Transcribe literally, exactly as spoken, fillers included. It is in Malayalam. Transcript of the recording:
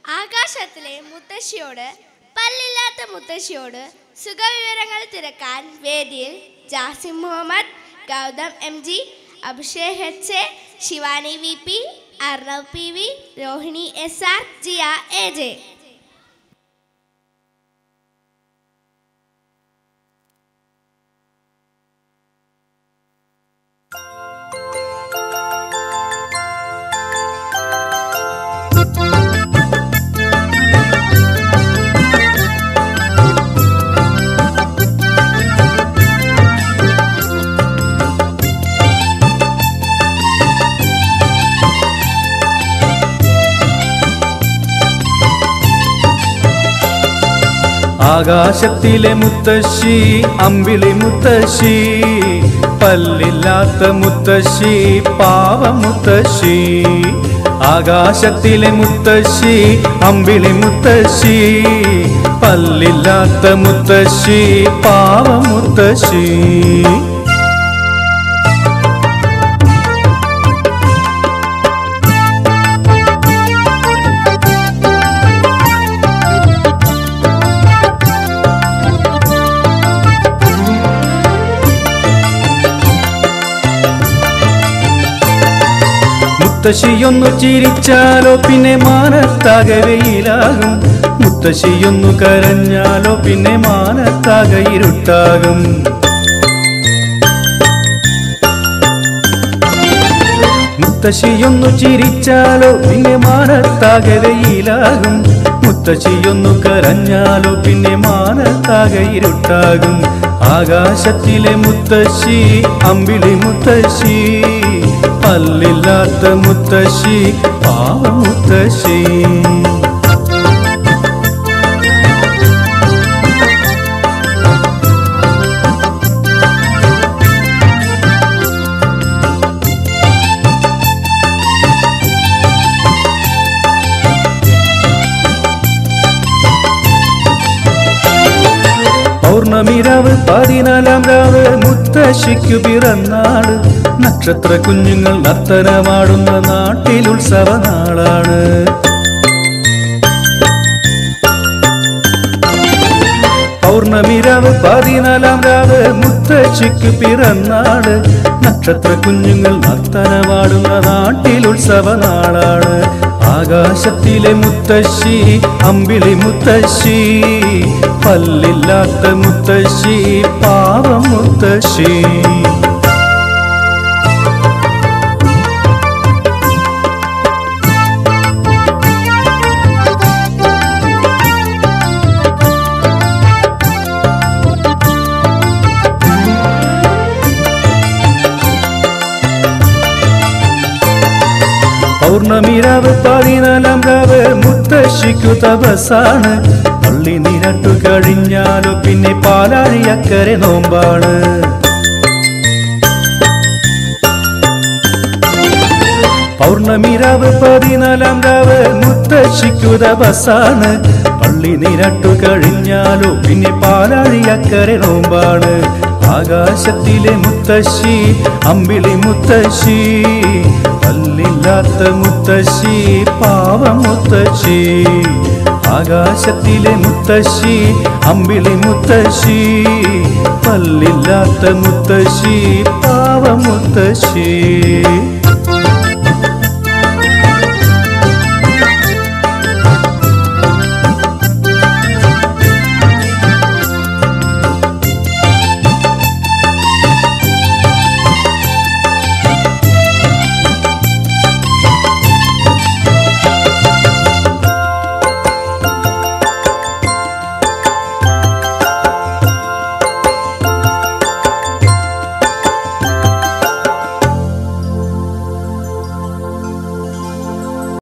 ആകാശത്തിലെ മുത്തശ്ശിയോട് പല്ലില്ലാത്ത മുത്തശ്ശിയോട് സുഖവിവരങ്ങൾ തിരക്കാൻ വേദിയിൽ Jasim Muhammad, Gautham M G, Abhishek H A, Shivani V P, Arnav P V, Rohini S R, Jiya A J. ആകാശത്തിലെ മുത്തശ്ശി അമ്പിളി മുത്തശ്ശി, പല്ലില്ലാത്ത മുത്തശ്ശി പാവ മുത്തശ്ശി. ആകാശത്തിലെ മുത്തശ്ശി അമ്പിളി മുത്തശ്ശി, പല്ലില്ലാത്ത മുത്തശ്ശി പാവ മുത്തശ്ശി. മുത്തശ്ശിയൊന്നു ചിരിച്ചാലോ പിന്നെ മാനത്താകെ വെയിലാകും, മുത്തശ്ശിയൊന്നു കരഞ്ഞാലോ പിന്നെ മാനത്താകെ ഇരുട്ടാകും. മുത്തശ്ശിയൊന്നു ചിരിച്ചാലോ പിന്നെ മാനത്താകെ വെയിലാകും, മുത്തശ്ശിയൊന്നു കരഞ്ഞാലോ പിന്നെ മാനത്താകെ ഇരുട്ടാകും. ആകാശത്തിലെ മുത്തശ്ശി അമ്പിളി മുത്തശ്ശി, പല്ലില്ലാത്ത മുത്തശ്ശി പാവ മുത്തശ്ശി. പൗർണമിരാവ് പതിനാലാം രാവ് മുത്തശ്ശിക്കു പിറന്നാള്, നക്ഷത്ര കുഞ്ഞുങ്ങൾ നർത്തനമാടുന്ന നാട്ടിൽ ഉത്സവനാളാണ്. പൗർണമിരാവ് പതിനാലാം രാവ് മുത്തശ്ശിക്കു പിറന്നാള്, നക്ഷത്ര കുഞ്ഞുങ്ങൾ നർത്തനമാടുന്ന നാട്ടിൽ ഉത്സവനാളാണ്. ആകാശത്തിലെ മുത്തശ്ശി അമ്പിളി മുത്തശ്ശി, പല്ലില്ലാത്ത മുത്തശ്ശി പാവ മുത്തശ്ശി. പൗർണമിരാവ് പതിനാലാം രാവ് മുത്തശ്ശിക്കു തപസ്സാണ്, പള്ളി നിരട്ടു കഴിഞ്ഞാലോ പിന്നെ പാലാഴിയക്കരെ നോമ്പാണ്. പൗർണമിരാവ് പതിനാലാം രാവ് മുത്തശ്ശിക്കു തപസ്സാണ്, പള്ളി നിരട്ടു കഴിഞ്ഞാലോ പിന്നെ പാലാഴിയക്കരെ നോമ്പാണ്. ആകാശത്തിലെ മുത്തശ്ശി അമ്പിളി മുത്തശ്ശി, പല്ലില്ലാത്ത മുത്തശ്ശി പാവ മുത്തശ്ശി. ആകാശത്തിലെ മുത്തശ്ശി അമ്പിളി മുത്തശ്ശി, പല്ലില്ലാത്ത മുത്തശ്ശി പാവ മുത്തശ്ശി.